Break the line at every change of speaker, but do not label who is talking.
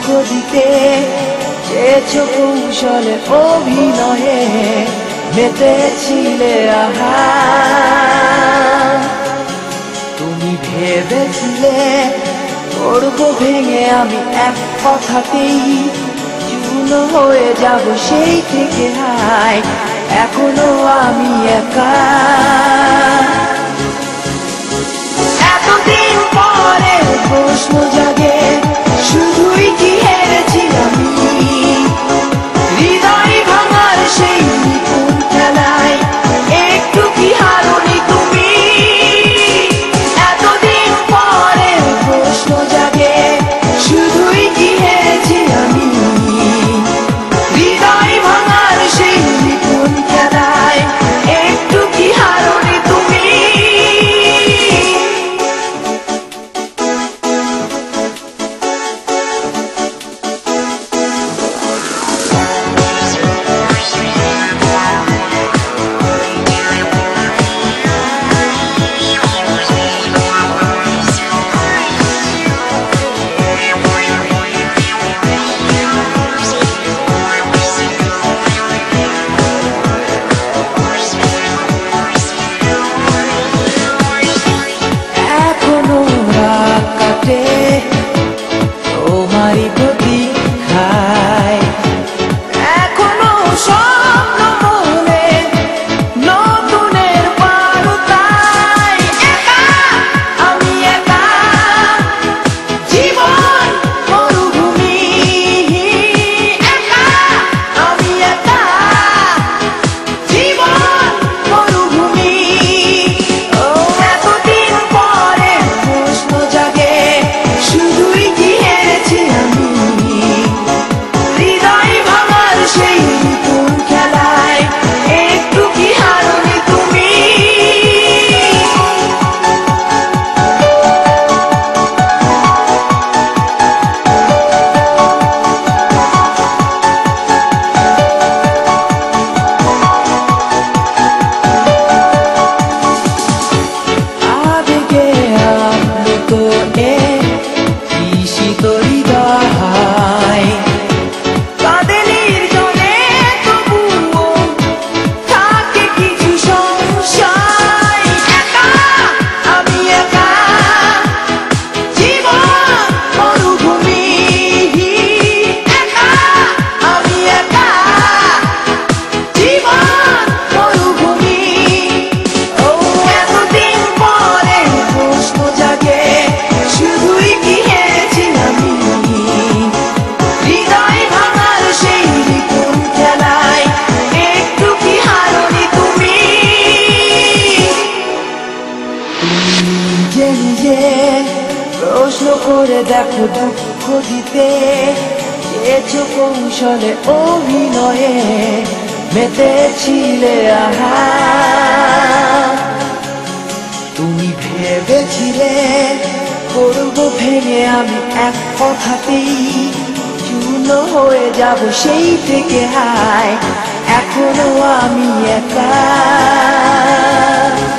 দুঃখ দিতে চেয়েছো কৌশলে অভিনয়ে মেতেছিলে আহা তুমি ভেবেছিলে করবো ভেঙে আমি এক কথাতেই চূর্ণ হয়ে যাব সেই থেকে হায় এখনো আমি একা এতদিন পরে প্রশ্ন জাগে শুধুই কি হেরেছি আমি হৃদয় ভাঙার সেই নিপুণ খেলায় একটু কি হারনি তুমি এতদিন পরে প্রশ্ন জাগে শুধুই কি হেরেছি আমি হৃদয় ভাঙার সেই নিপুণ খেলায় একটু কি হারনি তুমি তোমারই প্রতীক্ষায় এখনো স্বপ্ন মনে নতুনের বারুতায় একা আমি একা জীবন মরুভূমি একা আমি একা জীবন মরুভূমি ও এতদিন পরে প্রশ্ন জাগে শুধুই কি হেরেছি আমি হৃদয় ভাঙার সেই নতুন খেলায় একটু কি হারনি তুমি আবেগে আপ্লুত ঈশিত হৃদয় কাঁদে নির্জনে তবুও থাকে কিছু সংশয় একা আমি একা জীবন মরুভূমি একা আমি একা জীবন মরুভূমি ও এতদিন পরে প্রশ্ন জাগে শুধুই কি হেরেছি আমি হৃদয় ভাঙার সেই নিপুণ খেলায় একটু কি হারনি তুমি নিজে নিজে প্রশ্ন করে দেখো দুঃখ দিতে চেয়েছো কৌশলে অভিনয়ে মেতেছিলে আহা তুমি ভেবেছিলে করবো ভেঙে আমি এক কথাতেই চূর্ণ হয়ে যাব সেই থেকে হায় এখনো আমি একা